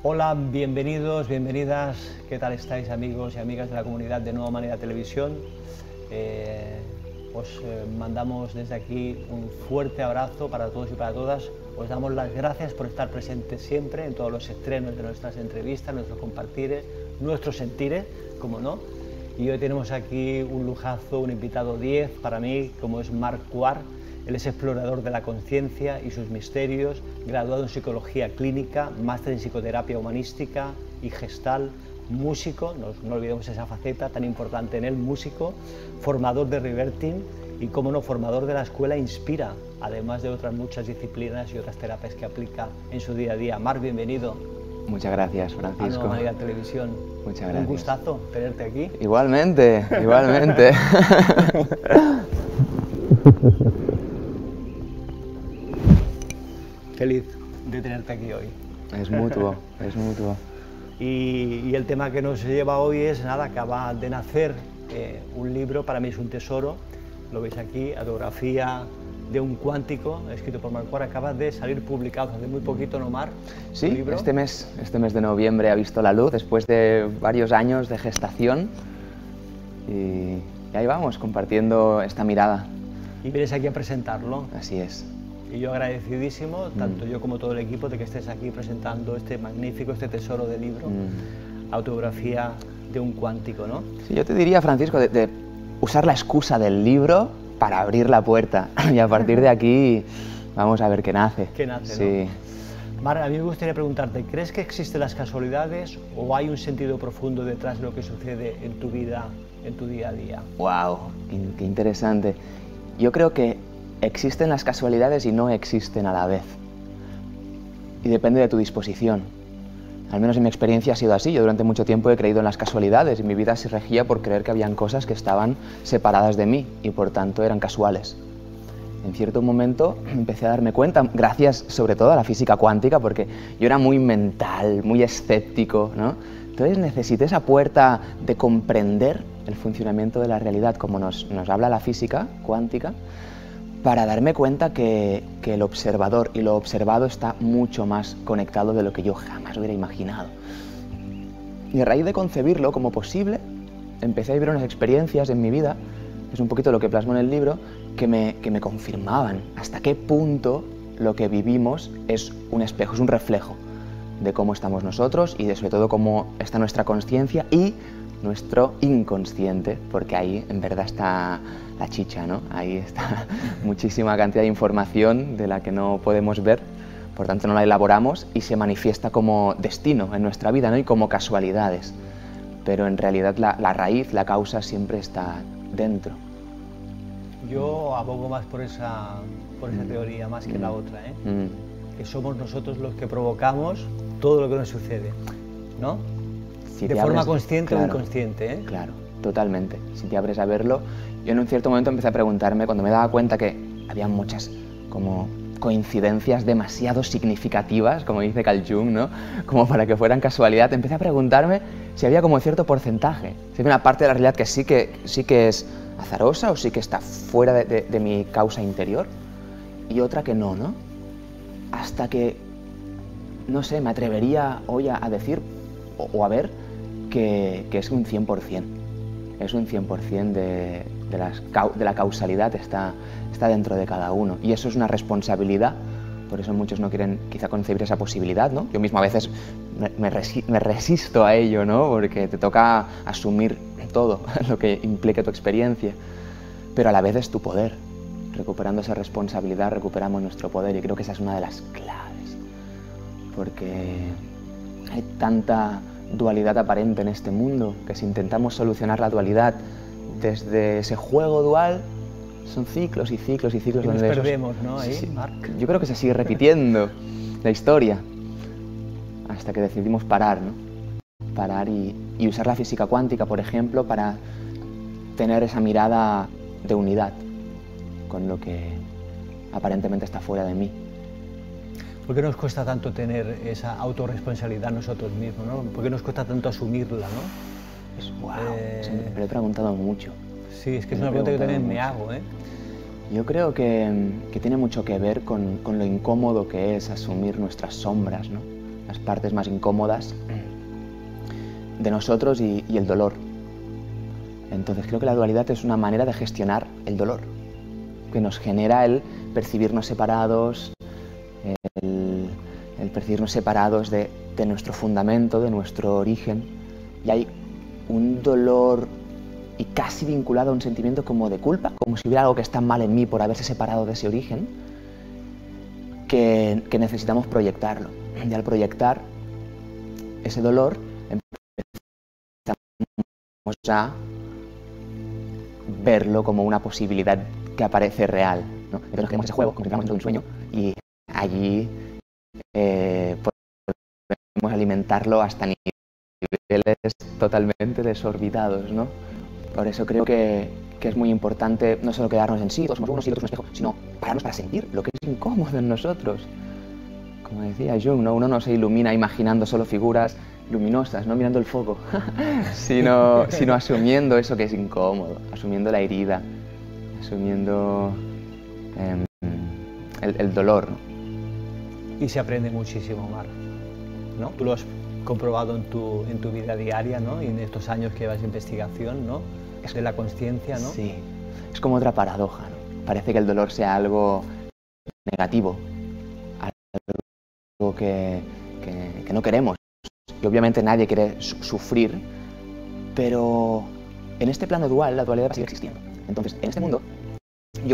Hola, bienvenidos, bienvenidas. ¿Qué tal estáis, amigos y amigas de la comunidad de Nueva Humanidad Televisión? Os mandamos desde aquí un fuerte abrazo para todos y para todas. Os damos las gracias por estar presentes siempre en todos los estrenos de nuestras entrevistas, nuestros compartires, nuestros sentires, como no. Y hoy tenemos aquí un lujazo, un invitado 10 para mí, como es Marc Quart. Él es explorador de la conciencia y sus misterios, graduado en psicología clínica, máster en psicoterapia humanística y gestal, músico, no olvidemos esa faceta tan importante en él, músico, formador de Reverting y, como no, formador de la escuela Inspira, además de otras muchas disciplinas y otras terapias que aplica en su día a día. Marc, bienvenido. Muchas gracias, Francisco. A Nueva Humanidad Televisión. Muchas gracias. Un gustazo tenerte aquí. Igualmente, igualmente. Feliz de tenerte aquí hoy. Es mutuo, es mutuo. Y el tema que nos lleva hoy es, nada, acaba de nacer un libro, para mí es un tesoro, lo veis aquí, Autografía de un cuántico, escrito por Marc Quart, acaba de salir publicado hace muy poquito, ¿no, Marc? Sí, este mes de noviembre ha visto la luz después de varios años de gestación y ahí vamos, compartiendo esta mirada. Y vienes aquí a presentarlo. Así es. Y yo agradecidísimo, tanto yo como todo el equipo, de que estés aquí presentando este magnífico, este tesoro de libro, Autografía de un cuántico, ¿no? Sí, yo te diría, Francisco, de usar la excusa del libro para abrir la puerta y a partir de aquí vamos a ver qué nace. ¿Qué nace, sí. ¿No? Marc, a mí me gustaría preguntarte, ¿crees que existen las casualidades o hay un sentido profundo detrás de lo que sucede en tu vida, en tu día a día? ¡Wow! Qué interesante. Yo creo que existen las casualidades y no existen a la vez. Y depende de tu disposición. Al menos en mi experiencia ha sido así. Yo durante mucho tiempo he creído en las casualidades y mi vida se regía por creer que habían cosas que estaban separadas de mí y por tanto eran casuales. En cierto momento empecé a darme cuenta, gracias sobre todo a la física cuántica, porque yo era muy mental, muy escéptico, ¿no? Entonces necesité esa puerta de comprender el funcionamiento de la realidad como nos habla la física cuántica, para darme cuenta que el observador y lo observado está mucho más conectado de lo que yo jamás hubiera imaginado. Y a raíz de concebirlo como posible, empecé a vivir unas experiencias en mi vida, es un poquito lo que plasmo en el libro, que me confirmaban hasta qué punto lo que vivimos es un espejo, es un reflejo de cómo estamos nosotros y de sobre todo cómo está nuestra consciencia y nuestro inconsciente, porque ahí en verdad está la chicha, ¿no? Ahí está muchísima cantidad de información de la que no podemos ver, por tanto no la elaboramos y se manifiesta como destino en nuestra vida, ¿no? Y como casualidades, pero en realidad la raíz, la causa siempre está dentro. Yo abogo más por esa teoría más que la otra, ¿eh? Que somos nosotros los que provocamos todo lo que nos sucede, ¿no? De forma consciente o inconsciente, ¿eh? Claro, totalmente. Si te abres a verlo, yo en un cierto momento empecé a preguntarme, cuando me daba cuenta que había muchas como coincidencias demasiado significativas, como dice Carl Jung, ¿no? Como para que fueran casualidad, empecé a preguntarme si había como cierto porcentaje, si había una parte de la realidad que sí que es azarosa o sí que está fuera de mi causa interior y otra que no, ¿no? Hasta que, no sé, me atrevería hoy a decir o a ver que es un 100%. Es un 100% de la causalidad está dentro de cada uno. Y eso es una responsabilidad, por eso muchos no quieren quizá concebir esa posibilidad, ¿no? Yo mismo a veces me resisto a ello, ¿no? Porque te toca asumir todo lo que implique tu experiencia. Pero a la vez es tu poder. Recuperando esa responsabilidad recuperamos nuestro poder y creo que esa es una de las claves. Porque hay tanta dualidad aparente en este mundo que si intentamos solucionar la dualidad desde ese juego dual, son ciclos y ciclos y ciclos. Y nos perdemos, ¿no? Ahí, sí, Marc. yo creo que se sigue repitiendo la historia hasta que decidimos parar, ¿no? Parar y usar la física cuántica, por ejemplo, para tener esa mirada de unidad con lo que aparentemente está fuera de mí. ¿Por qué nos cuesta tanto tener esa autorresponsabilidad nosotros mismos, ¿no? ¿Por qué nos cuesta tanto asumirla, ¿no? Wow, me lo he preguntado mucho. Sí, es que es una pregunta que también me hago, ¿eh? Yo creo que tiene mucho que ver con lo incómodo que es asumir nuestras sombras, ¿no? las partes más incómodas de nosotros y el dolor. Entonces creo que la dualidad es una manera de gestionar el dolor, que nos genera el percibirnos separados, el percibirnos separados de nuestro fundamento, de nuestro origen. Y hay un dolor y casi vinculado a un sentimiento como de culpa, como si hubiera algo que está mal en mí por haberse separado de ese origen, que necesitamos proyectarlo. Y al proyectar ese dolor, empezamos a verlo como una posibilidad que aparece real, ¿no? Entonces nos quedamos ese juego, como si fuéramos dentro de un sueño, y allí podemos alimentarlo hasta niveles totalmente desorbitados, ¿no? Por eso creo que es muy importante no solo quedarnos en sí, todos somos uno, sí, todos un espejo, sino pararnos para sentir lo que es incómodo en nosotros. Como decía Jung, ¿no? Uno no se ilumina imaginando solo figuras luminosas, no mirando el foco, sino asumiendo eso que es incómodo, asumiendo la herida, asumiendo el dolor, ¿no? Y se aprende muchísimo, Marc, ¿no? Tú lo has comprobado en tu vida diaria, ¿no? Y en estos años que llevas de investigación, ¿no? De la consciencia, ¿no? Sí, es como otra paradoja, ¿no? Parece que el dolor sea algo negativo, algo que no queremos. Y obviamente nadie quiere sufrir, pero en este plano dual la dualidad va a seguir existiendo. Entonces, en este mundo, yo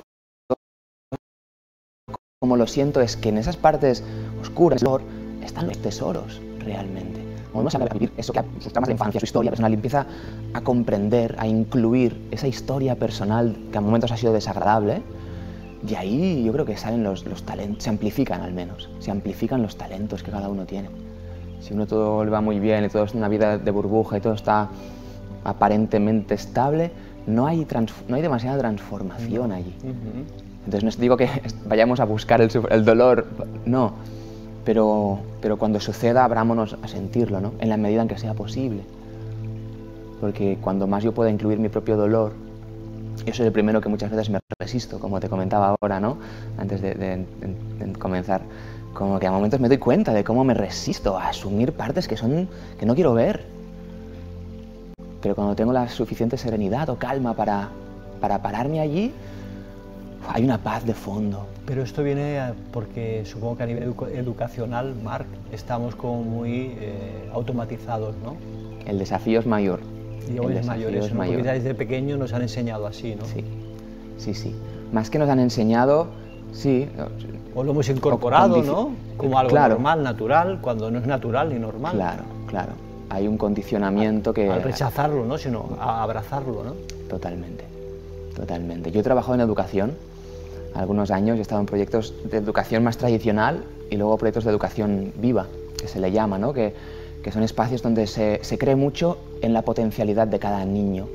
como lo siento es que en esas partes oscuras del dolor están los tesoros realmente. Cuando uno sabe vivir eso que sus tramas de infancia, su historia personal, y empieza a comprender, a incluir esa historia personal que a momentos ha sido desagradable, de ahí yo creo que salen los talentos, se amplifican al menos, se amplifican los talentos que cada uno tiene. Si uno todo le va muy bien y todo es una vida de burbuja y todo está aparentemente estable, no hay demasiada transformación allí. Entonces no os digo que vayamos a buscar el dolor, no, pero cuando suceda abrámonos a sentirlo, ¿no? En la medida en que sea posible. Porque cuando más yo pueda incluir mi propio dolor, yo soy el primero que muchas veces me resisto, como te comentaba ahora, ¿no? Antes de comenzar. Como que a momentos me doy cuenta de cómo me resisto a asumir partes que no quiero ver. Pero cuando tengo la suficiente serenidad o calma para pararme allí, hay una paz de fondo. Pero esto viene porque supongo que a nivel educacional, Marc, estamos como muy automatizados, ¿no? El desafío es mayor. Es mayor eso, ¿no? Porque ya desde pequeño nos han enseñado así, ¿no? Sí. Más que nos han enseñado, sí. O lo hemos incorporado, ¿no? Como algo claro, normal, natural, cuando no es natural ni normal. Claro. Hay un condicionamiento que... Al rechazarlo, ¿no? Sino a abrazarlo, ¿no? Totalmente. Yo he trabajado en educación algunos años, he estado en proyectos de educación más tradicional y luego proyectos de educación viva, que se le llama, ¿no? Que son espacios donde se cree mucho en la potencialidad de cada niño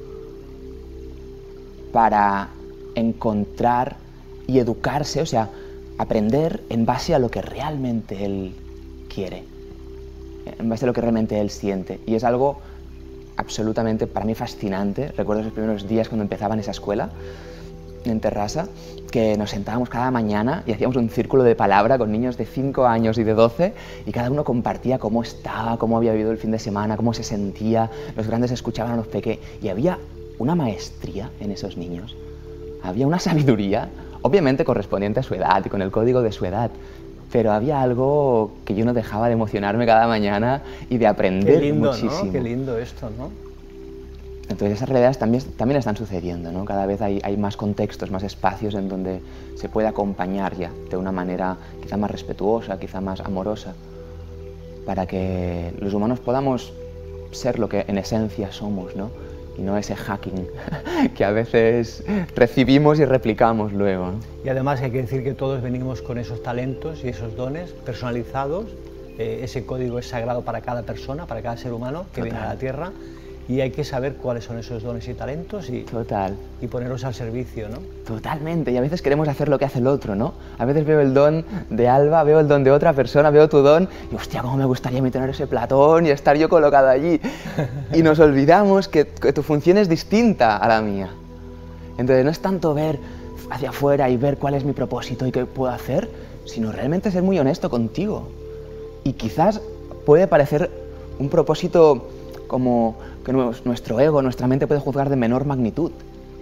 para encontrar y educarse, o sea, aprender en base a lo que realmente él quiere, en base a lo que realmente él siente. Y es algo absolutamente, para mí, fascinante. Recuerdo esos primeros días cuando empezaba en esa escuela, en Terrassa, que nos sentábamos cada mañana y hacíamos un círculo de palabra con niños de 5 años y de 12 y cada uno compartía cómo estaba, cómo había vivido el fin de semana, cómo se sentía, los grandes escuchaban a los pequeños y había una maestría en esos niños, había una sabiduría, obviamente correspondiente a su edad y con el código de su edad, pero había algo que yo no dejaba de emocionarme cada mañana y de aprender muchísimo. ¿No? Qué lindo esto, ¿no? Entonces esas realidades también están sucediendo, ¿no? Cada vez hay más contextos, más espacios en donde se puede acompañar ya de una manera quizá más respetuosa, quizá más amorosa, para que los humanos podamos ser lo que en esencia somos, ¿no? Y no ese hacking que a veces recibimos y replicamos luego, ¿no? Y además hay que decir que todos venimos con esos talentos y esos dones personalizados, ese código es sagrado para cada persona, para cada ser humano que viene a la Tierra. Y hay que saber cuáles son esos dones y talentos y ponerlos al servicio, ¿no? Totalmente, y a veces queremos hacer lo que hace el otro, ¿no? A veces veo el don de Alba, veo el don de otra persona, veo tu don y hostia, cómo me gustaría a mí tener ese platón y estar yo colocado allí. Y nos olvidamos que tu función es distinta a la mía. Entonces no es tanto ver hacia afuera y ver cuál es mi propósito y qué puedo hacer, sino realmente ser muy honesto contigo. Y quizás puede parecer un propósito como que nuestro ego, nuestra mente puede juzgar de menor magnitud,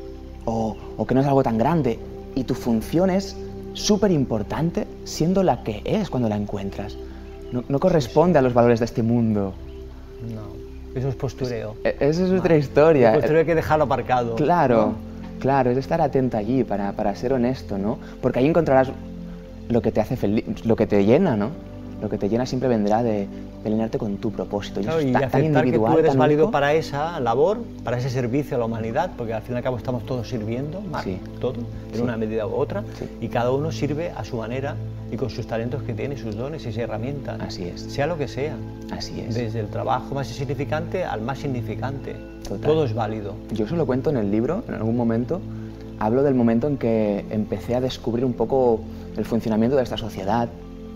o que no es algo tan grande, y tu función es súper importante siendo la que es cuando la encuentras. No corresponde a los valores de este mundo. No, eso es postureo. Esa es otra historia. El postureo hay que dejarlo aparcado. Claro, ¿no? claro, es estar atento allí para ser honesto, ¿no? Porque ahí encontrarás lo que te hace feliz, lo que te llena, ¿no? Lo que te llena siempre vendrá de alinearte con tu propósito. Claro, y y tan aceptar individual, que tú eres tan válido único. para esa labor, para ese servicio a la humanidad, porque al fin y al cabo estamos todos sirviendo, Sí. todos, en Sí. una medida u otra, Sí. y cada uno sirve a su manera y con sus talentos que tiene, sus dones y sus herramientas. Así es. Sea lo que sea. Así es. Desde el trabajo más insignificante al más significante. Total. Todo es válido. Yo eso lo cuento en el libro, en algún momento. Hablo del momento en que empecé a descubrir un poco el funcionamiento de esta sociedad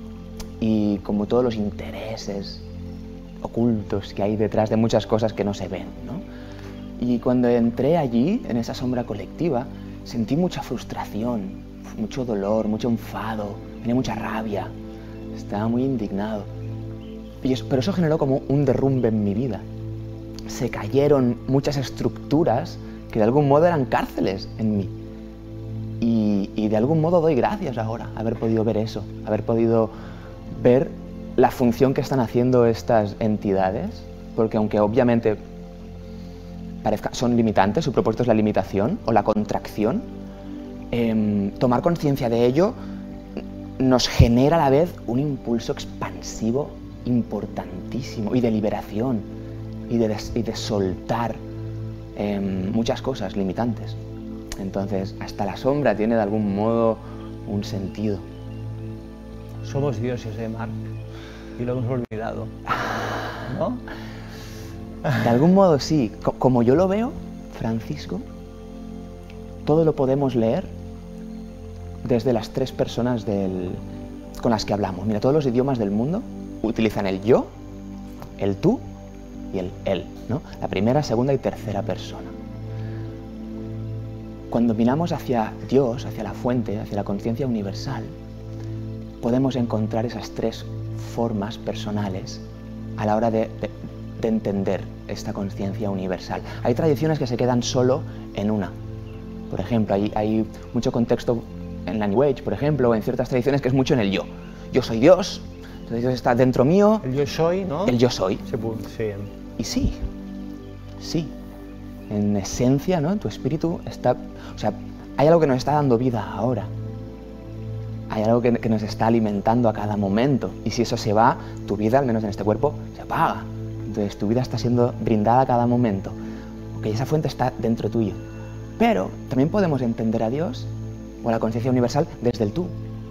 y como todos los intereses ocultos que hay detrás de muchas cosas que no se ven, ¿no? Y cuando entré allí, en esa sombra colectiva, sentí mucha frustración, mucho dolor, mucho enfado, tenía mucha rabia, estaba muy indignado. Pero eso generó como un derrumbe en mi vida. Se cayeron muchas estructuras que de algún modo eran cárceles en mí. Y de algún modo doy gracias ahora haber podido ver eso, haber podido ver la función que están haciendo estas entidades, porque aunque obviamente son limitantes, su propósito es la limitación o la contracción, tomar conciencia de ello nos genera a la vez un impulso expansivo importantísimo y de liberación y de soltar muchas cosas limitantes. Entonces, hasta la sombra tiene de algún modo un sentido. Somos dioses, Marc, y lo hemos olvidado, ¿no? De algún modo sí. Como yo lo veo, Francisco, todo lo podemos leer desde las tres personas con las que hablamos. Mira, todos los idiomas del mundo utilizan el yo, el tú y el él, ¿no? La primera, segunda y tercera persona. Cuando miramos hacia Dios, hacia la fuente, hacia la conciencia universal, podemos encontrar esas tres formas personales a la hora de entender esta conciencia universal. Hay tradiciones que se quedan solo en una. Por ejemplo, hay mucho contexto en la New Age, por ejemplo, o en ciertas tradiciones que es mucho en el yo. Yo soy Dios, entonces Dios está dentro mío. El yo soy, ¿no? El yo soy. Sí. Y sí, en esencia, ¿no? Tu espíritu está... O sea, hay algo que nos está dando vida ahora. Hay algo que nos está alimentando a cada momento. Y si eso se va, tu vida, al menos en este cuerpo, se apaga. Entonces tu vida está siendo brindada a cada momento. Ok, esa fuente está dentro tuyo. Pero también podemos entender a Dios o a la conciencia universal desde el tú.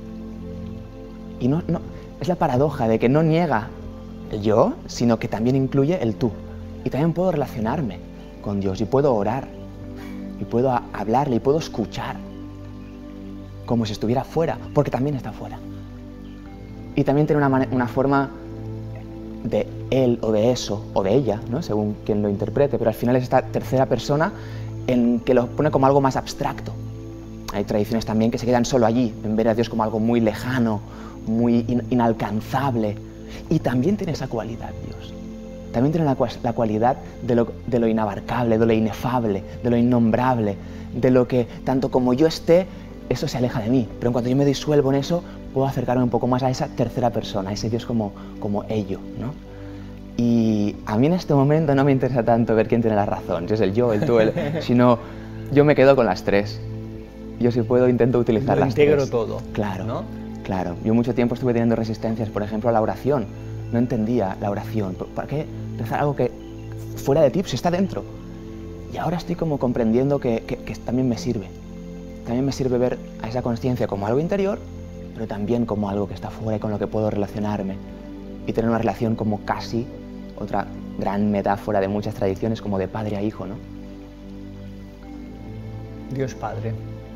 Y no, es la paradoja de que no niega el yo, sino que también incluye el tú. Y también puedo relacionarme con Dios y puedo orar y puedo hablarle y puedo escuchar como si estuviera fuera, porque también está fuera. Y también tiene una forma de él o de eso o de ella, ¿no? Según quien lo interprete, pero al final es esta tercera persona en que lo pone como algo más abstracto. Hay tradiciones también que se quedan solo allí, en ver a Dios como algo muy lejano, muy inalcanzable. Y también tiene esa cualidad, Dios. También tiene la cualidad de lo inabarcable, de lo inefable, de lo innombrable, de lo que, tanto como yo esté, eso se aleja de mí. Pero en cuanto yo me disuelvo en eso, puedo acercarme un poco más a esa tercera persona, a ese Dios como ello, ¿no? Y a mí en este momento no me interesa tanto ver quién tiene la razón, si es el yo, el tú, sino yo me quedo con las tres. Yo si puedo intento utilizar las tres. Lo integro todo. Claro, ¿no? Claro. Yo mucho tiempo estuve teniendo resistencias, por ejemplo, a la oración. No entendía la oración. ¿Para qué rezar algo que fuera de ti, si está dentro? Y ahora estoy como comprendiendo que también me sirve. También me sirve ver a esa conciencia como algo interior, pero también como algo que está fuera y con lo que puedo relacionarme. Y tener una relación como casi, otra gran metáfora de muchas tradiciones, como de padre a hijo, ¿no? Dios Padre.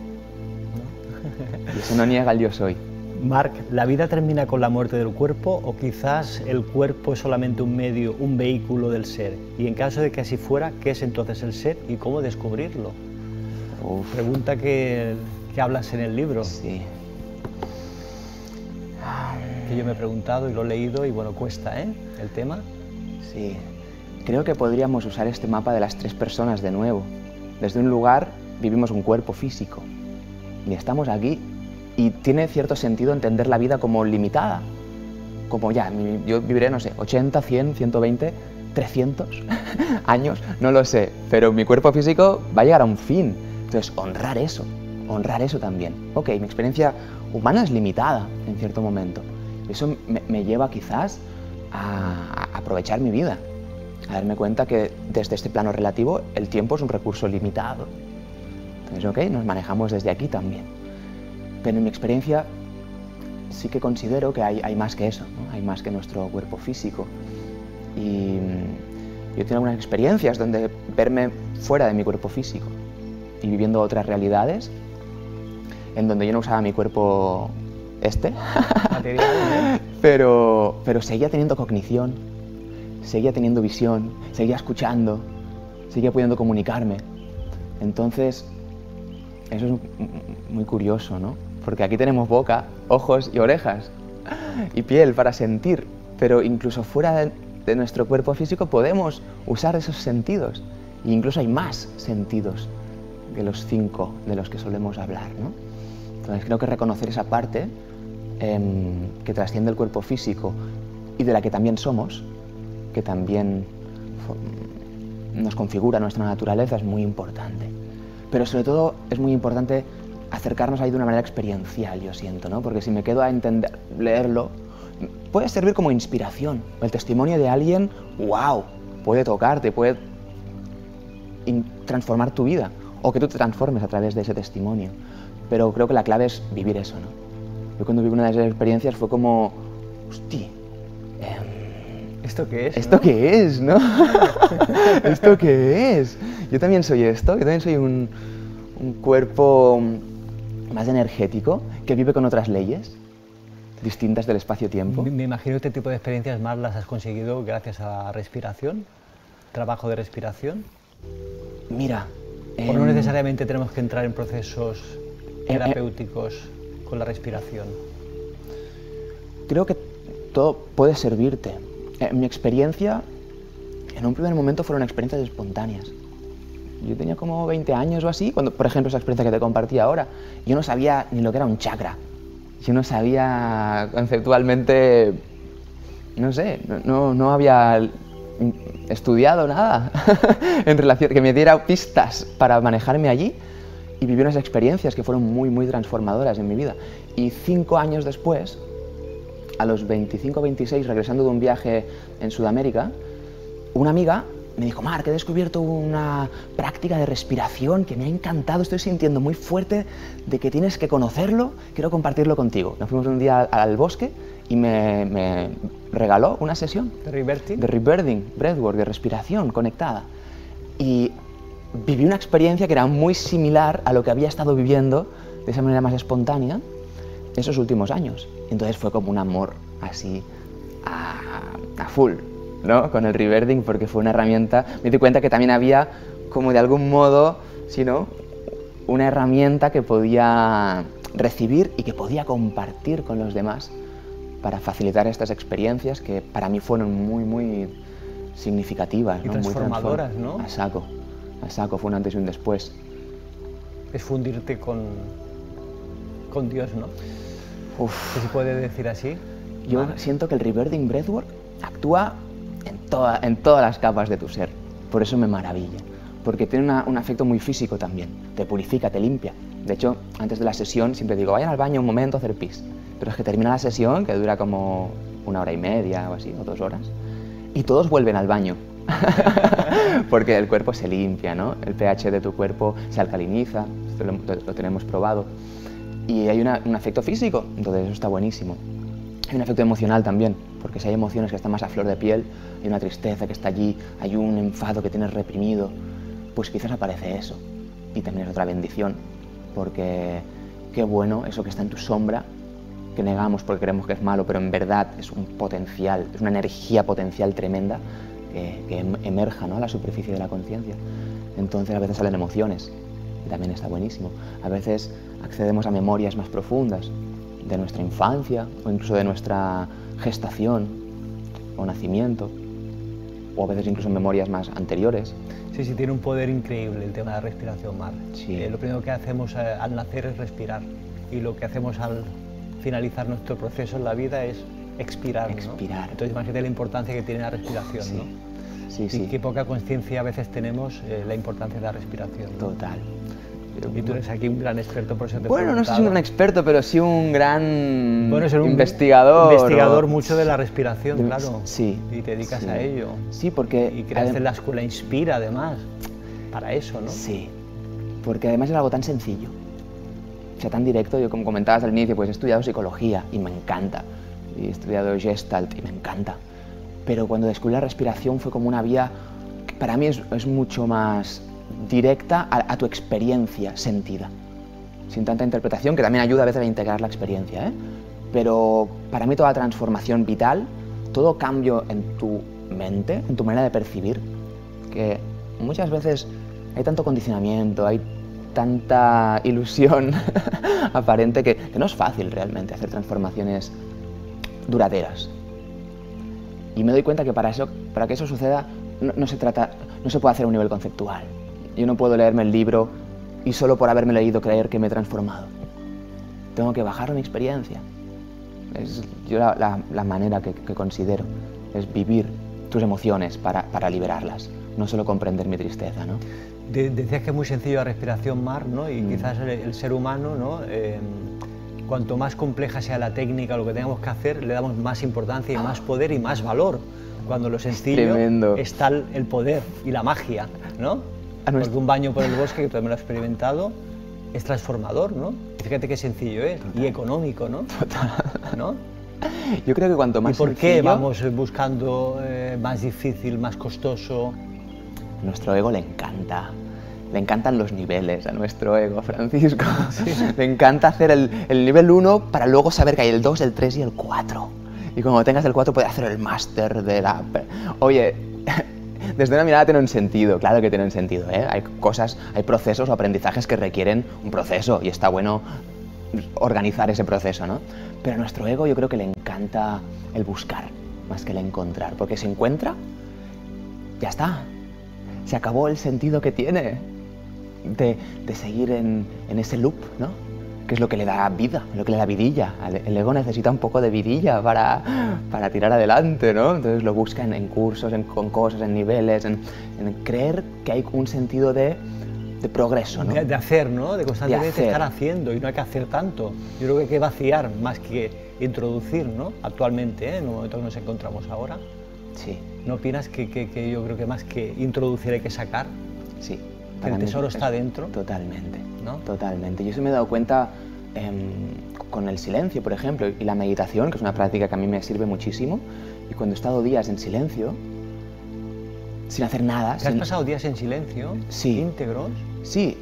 Y eso no niega el yo soy. Marc, ¿la vida termina con la muerte del cuerpo o quizás el cuerpo es solamente un medio, un vehículo del ser? Y en caso de que así fuera, ¿qué es entonces el ser y cómo descubrirlo? Uf. Pregunta que hablas en el libro. Sí. que yo me he preguntado y lo he leído y bueno, cuesta, ¿eh? El tema. Sí, creo que podríamos usar este mapa de las 3 personas de nuevo. Desde un lugar vivimos un cuerpo físico y estamos aquí y tiene cierto sentido entender la vida como limitada. Como ya, yo viviré, no sé, 80, 100, 120, 300 años, no lo sé, pero mi cuerpo físico va a llegar a un fin. Entonces, honrar eso también. Ok, mi experiencia humana es limitada en cierto momento. Eso me lleva quizás a aprovechar mi vida, a darme cuenta que desde este plano relativo el tiempo es un recurso limitado. Entonces, ok, nos manejamos desde aquí también. Pero en mi experiencia sí que considero que hay más que eso, ¿no? Hay más que nuestro cuerpo físico. Y yo tengo algunas experiencias donde verme fuera de mi cuerpo físico y viviendo otras realidades en donde yo no usaba mi cuerpo material, ¿eh? pero seguía teniendo cognición, seguía teniendo visión, seguía escuchando, seguía pudiendo comunicarme. Entonces, eso es muy curioso, ¿no? Porque aquí tenemos boca, ojos y orejas y piel para sentir, pero incluso fuera de nuestro cuerpo físico podemos usar esos sentidos. E incluso hay más sentidos que los 5 de los que solemos hablar, ¿no? Entonces creo que reconocer esa parte que trasciende el cuerpo físico y de la que también somos, que también nos configura nuestra naturaleza, es muy importante. Pero sobre todo es muy importante acercarnos ahí de una manera experiencial, yo siento, ¿no? Porque si me quedo a entender, leerlo, puede servir como inspiración. El testimonio de alguien, wow, puede tocarte, puede transformar tu vida, o que tú te transformes a través de ese testimonio. Pero creo que la clave es vivir eso, ¿no? Yo cuando viví una de esas experiencias fue como, hostia, ¿esto qué es? ¿Esto qué es, no? ¿Esto qué es? Yo también soy esto, yo también soy un cuerpo más energético que vive con otras leyes distintas del espacio-tiempo. Me imagino que este tipo de experiencias más las has conseguido gracias a la respiración, trabajo de respiración. Mira... ¿O no necesariamente tenemos que entrar en procesos terapéuticos con la respiración? Creo que todo puede servirte. En mi experiencia, en un primer momento fueron experiencias espontáneas. Yo tenía como 20 años o así, cuando, por ejemplo, esa experiencia que te compartí ahora, yo no sabía ni lo que era un chakra. Yo no sabía conceptualmente, no sé, no había estudiado nada en relación, que me diera pistas para manejarme allí, y viví unas experiencias que fueron muy, muy transformadoras en mi vida. Y 5 años después, a los 25 o 26, regresando de un viaje en Sudamérica, una amiga me dijo, Marc, he descubierto una práctica de respiración que me ha encantado, estoy sintiendo muy fuerte de que tienes que conocerlo, quiero compartirlo contigo. Nos fuimos un día al bosque y me regaló una sesión de rebirthing, breathwork, de respiración conectada. Y viví una experiencia que era muy similar a lo que había estado viviendo de esa manera más espontánea esos últimos años. Entonces fue como un amor así a full, ¿no? Con el rebirthing, porque fue una herramienta. Me di cuenta que también había como de algún modo, ¿sí, no?, una herramienta que podía recibir y que podía compartir con los demás para facilitar estas experiencias que para mí fueron muy, muy significativas, y ¿no? transformadoras, ¿no? A saco, fue un antes y un después. Es fundirte con Dios, ¿no? Uf. ¿Qué se puede decir así? Yo siento que el rebirthing breathwork actúa en todas las capas de tu ser. Por eso me maravilla. Porque tiene un efecto muy físico también. Te purifica, te limpia. De hecho, antes de la sesión siempre digo, vayan al baño un momento a hacer pis. Pero es que termina la sesión, que dura como 1 hora y media o así, o 2 horas, y todos vuelven al baño. Porque el cuerpo se limpia, ¿no? El pH de tu cuerpo se alcaliniza, esto lo tenemos probado. Y hay un efecto físico, entonces eso está buenísimo. Hay un efecto emocional también, porque si hay emociones que están más a flor de piel, hay una tristeza que está allí, hay un enfado que tienes reprimido, pues quizás aparece eso. Y también es otra bendición, porque qué bueno eso que está en tu sombra, que negamos porque creemos que es malo, pero en verdad es un potencial, es una energía potencial tremenda que emerja, ¿no?, a la superficie de la conciencia. Entonces a veces salen emociones, y también está buenísimo. A veces accedemos a memorias más profundas, de nuestra infancia o incluso de nuestra gestación o nacimiento, o a veces incluso en memorias más anteriores. Sí, tiene un poder increíble el tema de la respiración, Mar. Sí. Lo primero que hacemos al nacer es respirar, y lo que hacemos al finalizar nuestro proceso en la vida es expirar, ¿no? Entonces imagínate la importancia que tiene la respiración, sí. ¿no? Sí, y qué poca conciencia a veces tenemos la importancia de la respiración, ¿no? Total. Y tú eres aquí un gran experto, por eso te he Bueno, no sé preguntado. si un experto, pero sí un gran investigador. Investigador o... mucho de la respiración, claro. Sí. Y te dedicas a ello. Sí, porque... Y creaste la escuela Inspira, además, para eso, ¿no? Sí, porque además es algo tan sencillo. O sea, tan directo. Yo, como comentabas al inicio, pues he estudiado psicología y me encanta. Y he estudiado Gestalt y me encanta. Pero cuando descubrí la respiración fue como una vía que para mí es mucho más directa a tu experiencia sentida, sin tanta interpretación, que también ayuda a veces a integrar la experiencia, ¿eh? Pero para mí toda transformación vital, todo cambio en tu mente, en tu manera de percibir, que muchas veces hay tanto condicionamiento, hay tanta ilusión aparente que no es fácil realmente hacer transformaciones duraderas. Y me doy cuenta que para que eso suceda no se puede hacer a un nivel conceptual. Yo no puedo leerme el libro y solo por haberme leído creer que me he transformado. Tengo que bajar a mi experiencia. Es yo la manera que considero, es vivir tus emociones para liberarlas, no solo comprender mi tristeza, ¿no? Decías que es muy sencillo la respiración, Mar, ¿no? Y quizás el ser humano, ¿no? Cuanto más compleja sea la técnica, lo que tengamos que hacer, le damos más importancia y más poder y más valor. Cuando lo sencillo está el poder y la magia, ¿no? Porque un baño por el bosque, que también lo he experimentado, es transformador, ¿no? Fíjate qué sencillo es. Total. Y económico, ¿no? Total. ¿No? Yo creo que cuanto más ¿Y por sencillo, qué vamos buscando más difícil, más costoso? Nuestro ego le encanta. Le encantan los niveles a nuestro ego, Francisco. Sí. Le encanta hacer el nivel 1 para luego saber que hay el 2, el 3 y el 4. Y cuando tengas el 4 puedes hacer el máster de la... Oye, desde una mirada tiene un sentido, claro que tiene un sentido, ¿eh? Hay cosas, hay procesos o aprendizajes que requieren un proceso y está bueno organizar ese proceso, ¿no? Pero a nuestro ego yo creo que le encanta el buscar más que el encontrar, porque si encuentra, ya está, se acabó el sentido que tiene de seguir en ese loop, ¿no? Que es lo que le da vida, lo que le da vidilla. El ego necesita un poco de vidilla para tirar adelante, ¿no? Entonces lo busca en cursos, con cosas, en niveles, en creer que hay un sentido de progreso, ¿no? De hacer, ¿no? De constantemente estar haciendo, y no hay que hacer tanto. Yo creo que hay que vaciar más que introducir, ¿no? Actualmente, ¿eh? En el momento que nos encontramos ahora. Sí. ¿No opinas que yo creo que más que introducir hay que sacar? Sí. Que el tesoro está dentro. Totalmente, ¿no? Totalmente. Yo eso me he dado cuenta con el silencio, por ejemplo, y la meditación, que es una práctica que a mí me sirve muchísimo. Y cuando he estado días en silencio, sin hacer nada... ¿Te has pasado días en silencio? Sí. ¿Íntegros? Sí,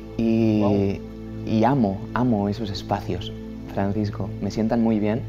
y amo esos espacios, Francisco. Me sientan muy bien.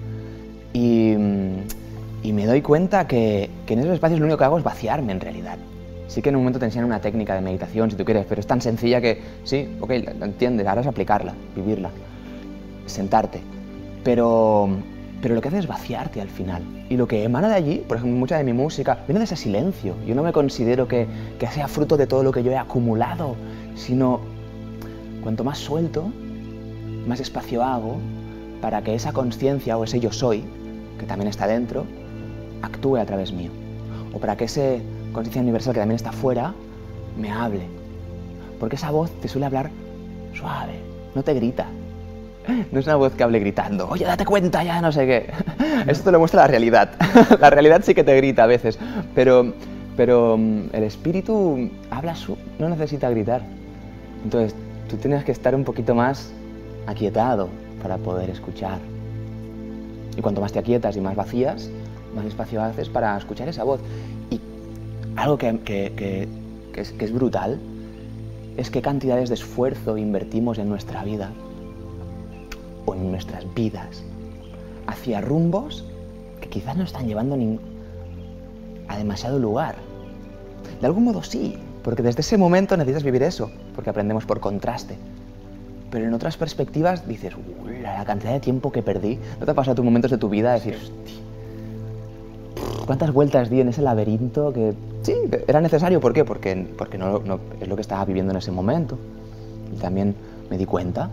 Y me doy cuenta que en esos espacios lo único que hago es vaciarme, en realidad. Sí que en un momento te enseñan una técnica de meditación, si tú quieres, pero es tan sencilla que, sí, ok, la entiendes, ahora es aplicarla, vivirla, sentarte. Pero lo que hace es vaciarte al final. Y lo que emana de allí, por ejemplo, mucha de mi música, viene de ese silencio. Yo no me considero que sea fruto de todo lo que yo he acumulado, sino cuanto más suelto, más espacio hago para que esa conciencia o ese yo soy, que también está dentro, actúe a través mío. O para que ese conciencia universal que también está fuera, me hable. Porque esa voz te suele hablar suave, no te grita. No es una voz que hable gritando, oye, date cuenta ya, no sé qué. Eso te lo muestra la realidad. La realidad sí que te grita a veces, pero el espíritu habla no necesita gritar. Entonces, tú tienes que estar un poquito más aquietado para poder escuchar. Y cuanto más te aquietas y más vacías, más espacio haces para escuchar esa voz. Y algo que es brutal es qué cantidades de esfuerzo invertimos en nuestra vida o en nuestras vidas hacia rumbos que quizás no están llevando a demasiado lugar. De algún modo sí, porque desde ese momento necesitas vivir eso, porque aprendemos por contraste. pero en otras perspectivas dices, uy, la cantidad de tiempo que perdí. ¿No te ha pasado tus momentos de tu vida decir, hostia, cuántas vueltas di en ese laberinto que sí, era necesario? ¿Por qué? Porque no es lo que estaba viviendo en ese momento. Y también me di cuenta,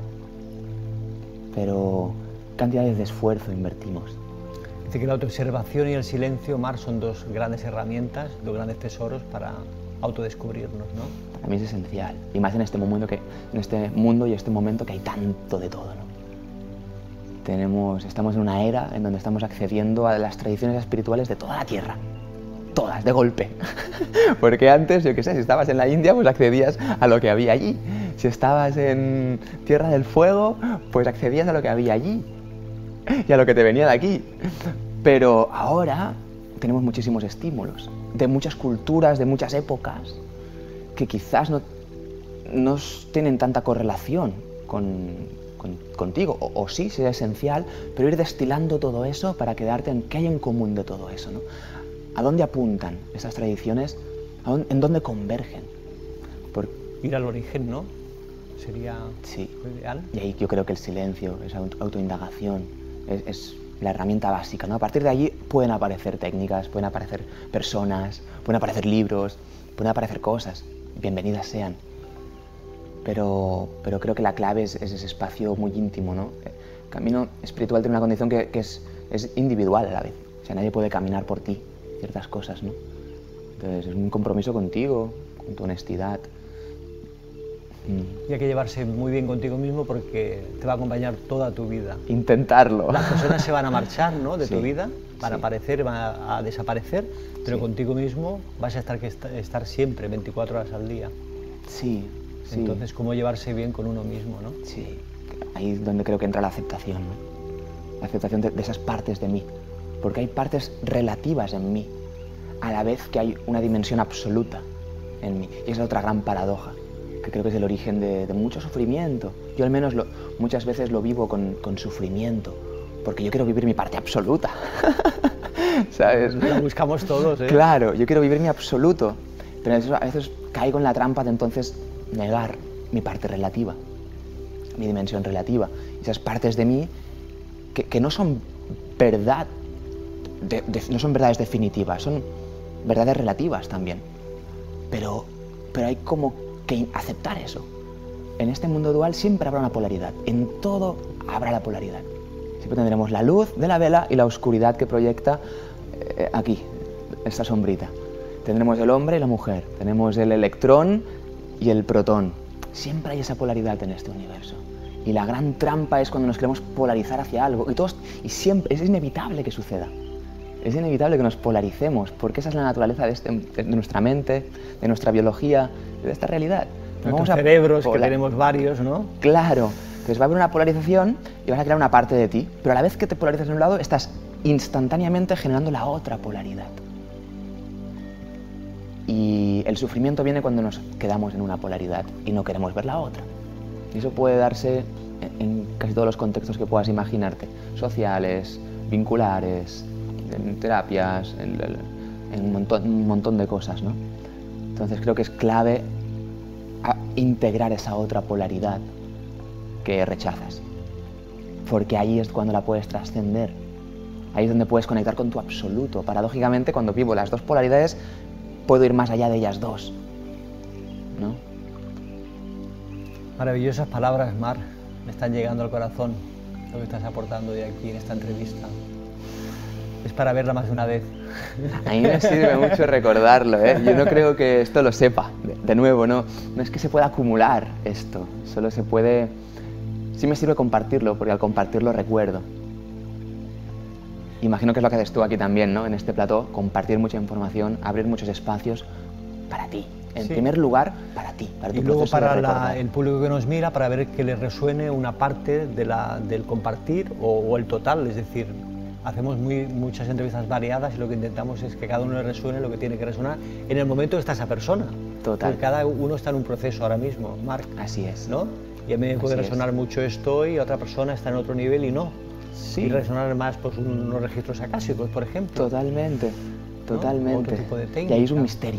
pero cantidades de esfuerzo invertimos. Dice que la autoobservación y el silencio, Mar, son dos grandes herramientas, dos grandes tesoros para autodescubrirnos, ¿no? Para mí es esencial, y más en este mundo y este momento que hay tanto de todo, ¿no? Estamos en una era en donde estamos accediendo a las tradiciones espirituales de toda la Tierra, todas, de golpe. Porque antes, yo qué sé, si estabas en la India, pues accedías a lo que había allí. Si estabas en Tierra del Fuego, pues accedías a lo que había allí y a lo que te venía de aquí. Pero ahora tenemos muchísimos estímulos, de muchas culturas, de muchas épocas, que quizás no tienen tanta correlación contigo, o sí, sea esencial, pero ir destilando todo eso para quedarte en qué hay en común de todo eso, ¿no? ¿A dónde apuntan esas tradiciones? ¿En dónde convergen? Ir al origen, ¿no? Sería sí. Lo ideal. Y ahí yo creo que el silencio, esa autoindagación, es la herramienta básica, ¿no? A partir de allí pueden aparecer técnicas, pueden aparecer personas, pueden aparecer libros, pueden aparecer cosas, bienvenidas sean. Pero creo que la clave es ese espacio muy íntimo, ¿no? El camino espiritual tiene una condición que es individual a la vez. O sea, nadie puede caminar por ti ciertas cosas, ¿no? Entonces es un compromiso contigo, con tu honestidad. Y hay que llevarse muy bien contigo mismo porque te va a acompañar toda tu vida. Intentarlo. Las personas se van a marchar, ¿no?, de sí, tu vida, van a aparecer, van a desaparecer, pero sí, contigo mismo vas a estar siempre, 24 horas al día. Sí, sí. Entonces, ¿cómo llevarse bien con uno mismo, no? Sí, ahí es donde creo que entra la aceptación, ¿no? La aceptación de esas partes de mí, porque hay partes relativas en mí, a la vez que hay una dimensión absoluta en mí. Y esa es otra gran paradoja, que creo que es el origen de mucho sufrimiento. Yo al menos muchas veces lo vivo con sufrimiento, porque yo quiero vivir mi parte absoluta, ¿sabes? Lo buscamos todos, ¿eh? Claro, yo quiero vivir mi absoluto, pero a veces caigo en la trampa de entonces negar mi parte relativa, mi dimensión relativa, esas partes de mí que no son verdad, no son verdades definitivas, son verdades relativas también, pero hay como que aceptar eso. En este mundo dual siempre habrá una polaridad, en todo habrá la polaridad. Siempre tendremos la luz de la vela y la oscuridad que proyecta aquí, esta sombrita. Tendremos el hombre y la mujer, tenemos el electrón y el protón. Siempre hay esa polaridad en este universo. Y la gran trampa es cuando nos queremos polarizar hacia algo. Y siempre es inevitable que suceda. Es inevitable que nos polaricemos, porque esa es la naturaleza de nuestra mente, de nuestra biología, de esta realidad. Nuestros cerebros, que tenemos varios, ¿no? Claro. Entonces va a haber una polarización y vas a crear una parte de ti, pero a la vez que te polarizas en un lado, estás instantáneamente generando la otra polaridad. Y el sufrimiento viene cuando nos quedamos en una polaridad y no queremos ver la otra. Y eso puede darse en casi todos los contextos que puedas imaginarte, sociales, vinculares, en terapias, en un montón de cosas, ¿no? Entonces creo que es clave integrar esa otra polaridad que rechazas, porque ahí es cuando la puedes trascender, ahí es donde puedes conectar con tu absoluto. Paradójicamente, cuando vivo las dos polaridades, puedo ir más allá de ellas dos, ¿no? Maravillosas palabras, Mar, me están llegando al corazón lo que estás aportando hoy aquí en esta entrevista. Es para verla más de una vez. A mí me sirve mucho recordarlo, ¿eh? Yo no creo que esto lo sepa, de nuevo, no es que se pueda acumular esto, solo se puede... Sí me sirve compartirlo, porque al compartirlo recuerdo. Imagino que es lo que haces tú aquí también, ¿no? En este plató, compartir mucha información, abrir muchos espacios para ti. En primer lugar, para ti, para tu y luego proceso de recordar. para el público que nos mira, para ver que le resuene una parte del compartir o el total, es decir, hacemos muchas entrevistas variadas y lo que intentamos es que cada uno le resuene lo que tiene que resonar en el momento que está esa persona. Total. Porque cada uno está en un proceso ahora mismo, Marc. Así es. ¿No? Y a mí me puede resonar mucho esto y otra persona está en otro nivel y no. Sí. Y resonar más pues, unos registros acásicos, por ejemplo. Totalmente, totalmente. ¿No? Otro tipo de técnica. Y ahí es un misterio, ¿no?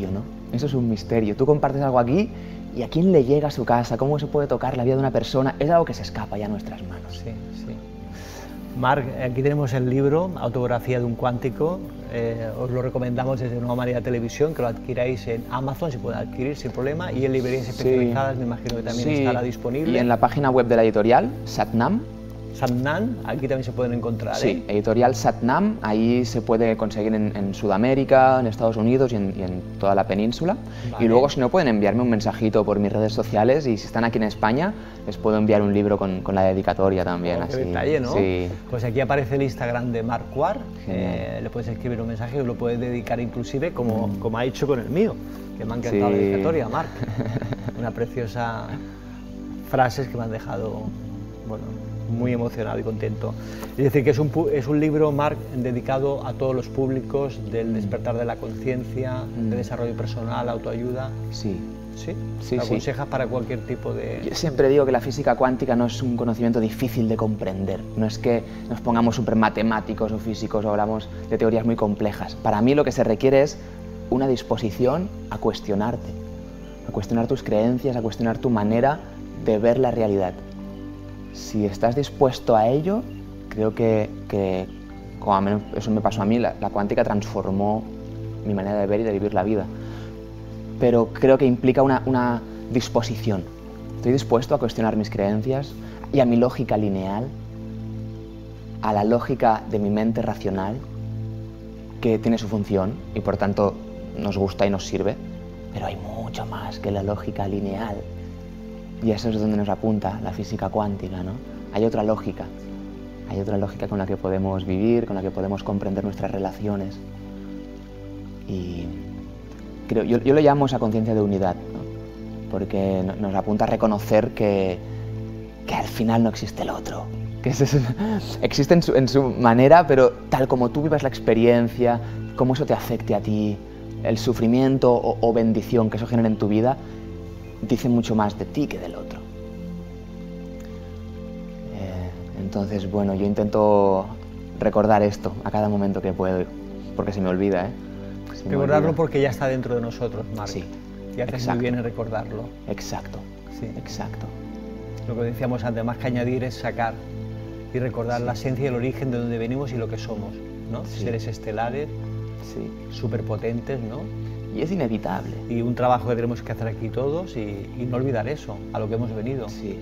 Eso es un misterio. Tú compartes algo aquí y ¿a quién le llega a su casa? ¿Cómo se puede tocar la vida de una persona? Es algo que se escapa ya a nuestras manos. Sí, sí. Marc, aquí tenemos el libro, Autografía de un cuántico. Os lo recomendamos desde Nueva Humanidad Televisión, que lo adquiráis en Amazon, se puede adquirir sin problema, y en librerías especializadas me imagino que también estará disponible. Y en la página web de la editorial, Satnam. Satnam, aquí también se pueden encontrar. Sí, editorial Satnam, ahí se puede conseguir en Sudamérica, en Estados Unidos y en toda la península. Vale. Y luego, si no, pueden enviarme un mensajito por mis redes sociales, y si están aquí en España, les puedo enviar un libro con la dedicatoria también. Qué detalle, ¿no? Sí. Pues aquí aparece el Instagram de Marc Quart, le puedes escribir un mensaje y lo puedes dedicar inclusive como ha hecho con el mío, que me ha encantado la dedicatoria, Marc. Una preciosa frases que me han dejado, bueno, muy emocionado y contento. Es decir, que es un libro, Marc, dedicado a todos los públicos del despertar de la conciencia, de desarrollo personal, autoayuda. Sí. ¿Sí? Sí, ¿Lo aconsejas para cualquier tipo de...? Yo siempre digo que la física cuántica no es un conocimiento difícil de comprender. No es que nos pongamos súper matemáticos o físicos o hablamos de teorías muy complejas. Para mí lo que se requiere es una disposición a cuestionarte, a cuestionar tus creencias, a cuestionar tu manera de ver la realidad. Si estás dispuesto a ello, creo que como al menos eso me pasó a mí, la cuántica transformó mi manera de ver y de vivir la vida. Pero creo que implica una disposición. Estoy dispuesto a cuestionar mis creencias y a mi lógica lineal, a la lógica de mi mente racional, que tiene su función y por tanto nos gusta y nos sirve, pero hay mucho más que la lógica lineal. Y eso es donde nos apunta la física cuántica, ¿no? Hay otra lógica con la que podemos vivir, con la que podemos comprender nuestras relaciones. Y yo lo llamo esa conciencia de unidad, ¿no? Porque nos apunta a reconocer que al final no existe el otro, que existe en su manera, pero tal como tú vivas la experiencia, cómo eso te afecte a ti, el sufrimiento o bendición que eso genera en tu vida, dice mucho más de ti que del otro. Entonces, bueno, yo intento recordar esto a cada momento que puedo, porque se me olvida, ¿eh? Recordarlo porque ya está dentro de nosotros, Marc. Sí. Y haces muy bien en recordarlo. Exacto. Sí. Exacto. Lo que decíamos antes, más que añadir es sacar y recordar la esencia y el origen de donde venimos y lo que somos, ¿no? Sí. Seres estelares, superpotentes, ¿no? Y es inevitable. Y un trabajo que tenemos que hacer aquí todos y no olvidar eso, a lo que hemos venido. Sí.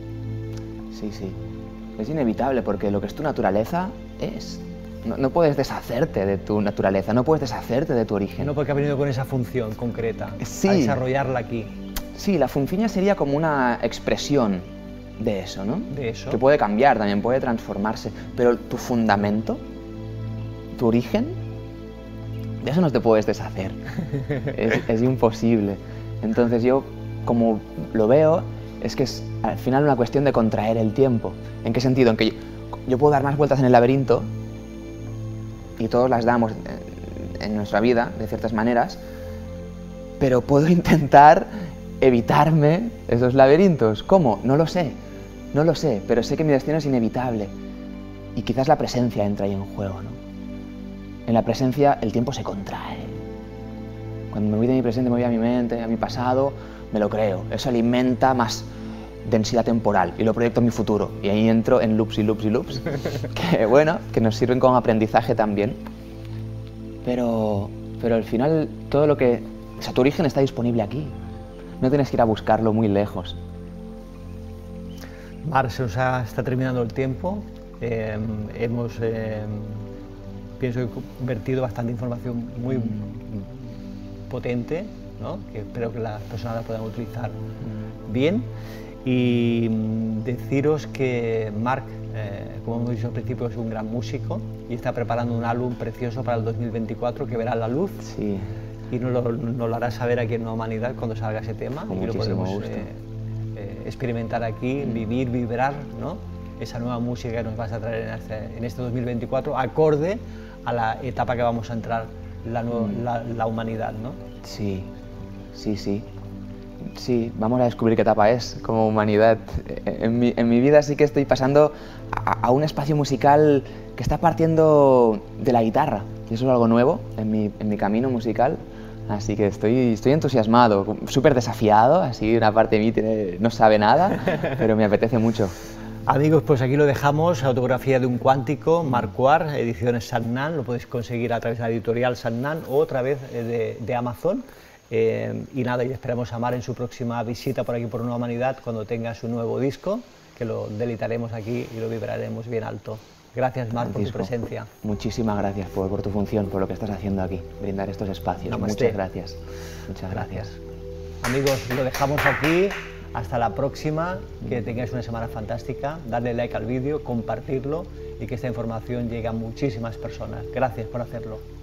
Es inevitable porque lo que es tu naturaleza es... No puedes deshacerte de tu naturaleza, no puedes deshacerte de tu origen. No, porque ha venido con esa función concreta, a desarrollarla aquí. Sí, la función ya sería como una expresión de eso, ¿no? De eso. Que puede cambiar también, puede transformarse, pero tu fundamento, tu origen, de eso no te puedes deshacer. es imposible. Entonces yo, como lo veo, es que es al final una cuestión de contraer el tiempo. ¿En qué sentido? En que yo puedo dar más vueltas en el laberinto, y todos las damos en nuestra vida, de ciertas maneras, pero puedo intentar evitarme esos laberintos. ¿Cómo? No lo sé, pero sé que mi destino es inevitable. Y quizás la presencia entra ahí en juego, ¿no? En la presencia el tiempo se contrae. Cuando me voy de mi presente, me voy a mi mente, a mi pasado, me lo creo. Eso alimenta más densidad temporal y lo proyecto en mi futuro. Y ahí entro en loops y loops y loops, que bueno, que nos sirven como aprendizaje también. Pero al final todo lo que... O sea, tu origen está disponible aquí. No tienes que ir a buscarlo muy lejos. Marc, se nos está terminando el tiempo. Hemos, pienso, vertido bastante información muy potente, ¿no? Que espero que las personas la puedan utilizar bien. Y deciros que Marc, como hemos dicho al principio, es un gran músico y está preparando un álbum precioso para el 2024 que verá la luz. Sí. Y nos lo hará saber aquí en Nueva Humanidad cuando salga ese tema. Con y lo podemos experimentar aquí, vivir, vibrar, ¿no? Esa nueva música que nos vas a traer en este 2024, acorde a la etapa que vamos a entrar la humanidad, ¿no? Sí. Sí, vamos a descubrir qué etapa es como humanidad. En mi vida sí que estoy pasando a un espacio musical que está partiendo de la guitarra. Y eso es algo nuevo en mi camino musical. Así que estoy entusiasmado, súper desafiado, así una parte de mí no sabe nada, pero me apetece mucho. Amigos, pues aquí lo dejamos, Autografía de un cuántico, Marquardt, Ediciones Sannan, lo podéis conseguir a través de la editorial Sannan o a través de Amazon. Y nada, y esperamos a Mar en su próxima visita por aquí por Nueva Humanidad, cuando tenga su nuevo disco, que lo delitaremos aquí y lo vibraremos bien alto. Gracias, Mar, por tu presencia. Muchísimas gracias por tu función, por lo que estás haciendo aquí, brindar estos espacios. Namaste. Muchas gracias. Muchas gracias. Amigos, lo dejamos aquí. Hasta la próxima. Que tengáis una semana fantástica. Darle like al vídeo, compartirlo y que esta información llegue a muchísimas personas. Gracias por hacerlo.